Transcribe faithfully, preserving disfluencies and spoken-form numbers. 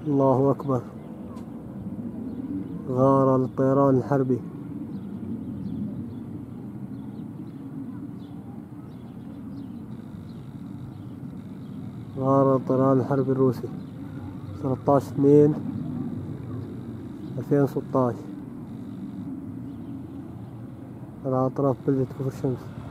الله أكبر. غارة للطيران الحربي. غارة للطيران الحربي الروسي ثلاثة عشر اثنين ألفين وستة عشر على أطراف بلدة كفر شمس.